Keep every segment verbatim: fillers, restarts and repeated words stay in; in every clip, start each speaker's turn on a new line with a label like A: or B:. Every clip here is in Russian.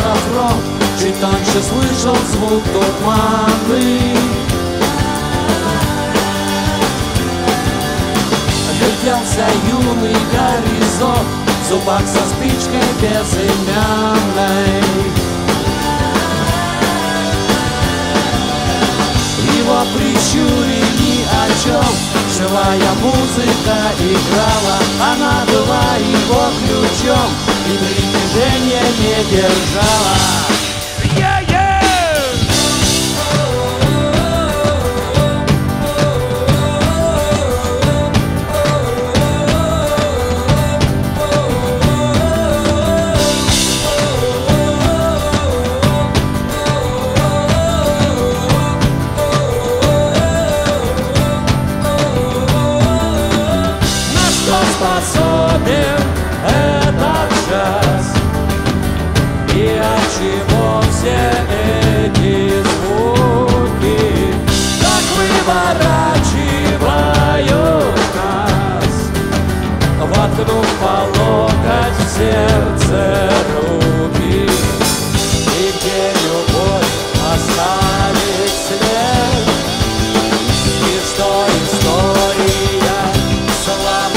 A: фронт, чуть тоньше слышал звук туманы. Вертелся юный горизонт, в зубах со спичкой безымянной. Его прищуре ни о чем, живая музыка играла, она была его ключом и притяжение не держала. Способен этот джаз, и от чего все эти звуки так выворачивают нас, воткнув по локоть в сердце руки, и где любовь оставит след, и что история сломала.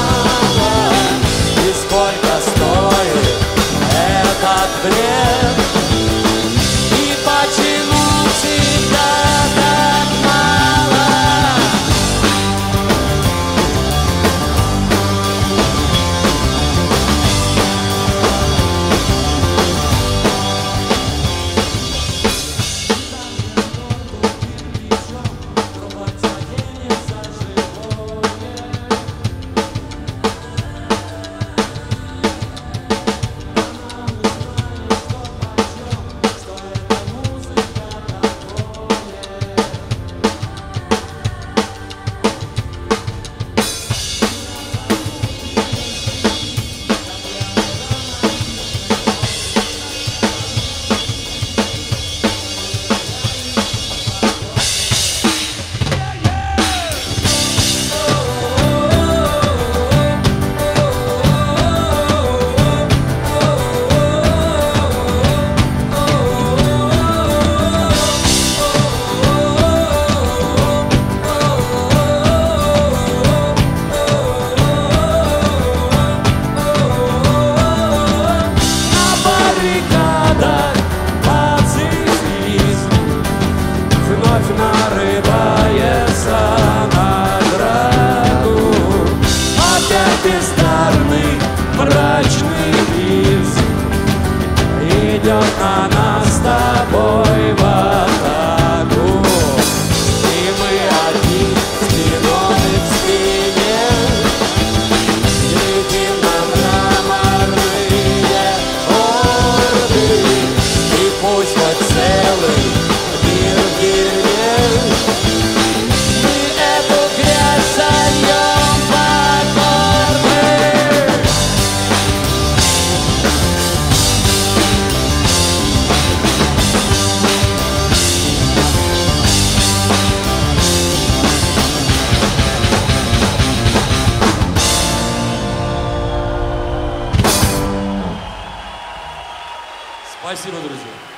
A: Бред, и почему всегда так мало? Нарывается награду, опять бездарный мрачный лис идет на нас с тобой в атаку, и мы одни спиной в спине летим на мраморные орды, и пусть хоть целый мир в дерьме Спасибо, друзья.